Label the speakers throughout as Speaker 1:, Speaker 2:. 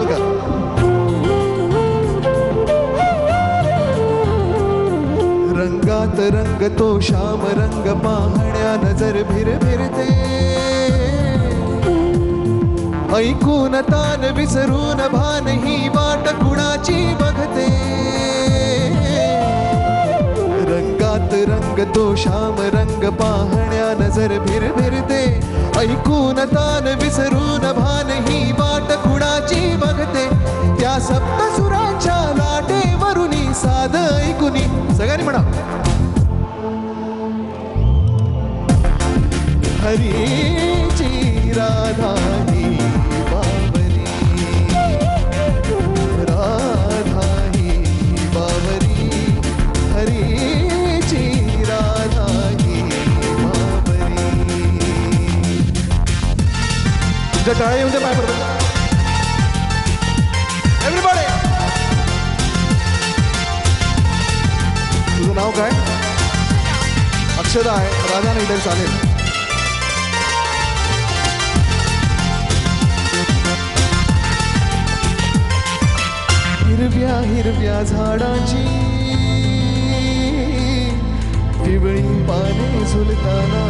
Speaker 1: कमाल कर. रंगात रंग तो श्याम रंग पाहण्या नजर भिरभिरते. ऐकून तान विसरून भान ही वाट कुणाची बघते. रंगात रंग तो श्याम रंग पाहण्या नजर भिरभिरते. ऐकून तान विसरून भान ही वाट कुणाची बघते. त्या सप्तसुरांच्या लाटेवरुनी साध ऐकुनी. सगळ्यांनी म्हणा. हरीची राधा ही बावरी. राधा ही बावरी. हरीची राधा ही बावरी. तुझ्या टाळ्या येऊन दे पाय बरोबर. एव्हरीबॉडी. तुझं नाव काय? अक्षदा आहे. राधा नाही तर चालेल. हिरव्या हिरव्या झाडाची पिवळी पाने झुलताना.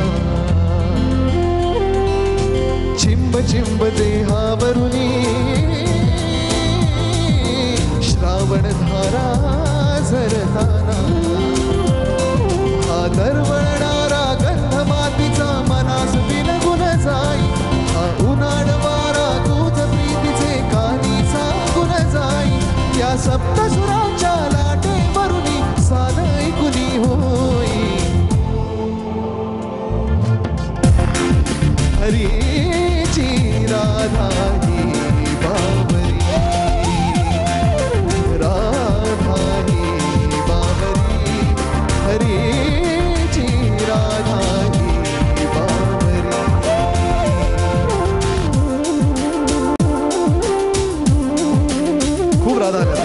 Speaker 1: चिंब चिंब देहावरुनी श्रावण धारा झरताना. हा दरवळणारा गंध मातीचा मनास बिलगुन जाई. हा उन्हाळ वारा दूध प्रीतीचे कानी सांगून जाई. या सप्तसुरांच्या लाटेवरुनी साध ऐकुनी होई. हरीची राधा ही बावरी. राधा ही बावरी. हरीची राधा ही बावरी. खूप राधा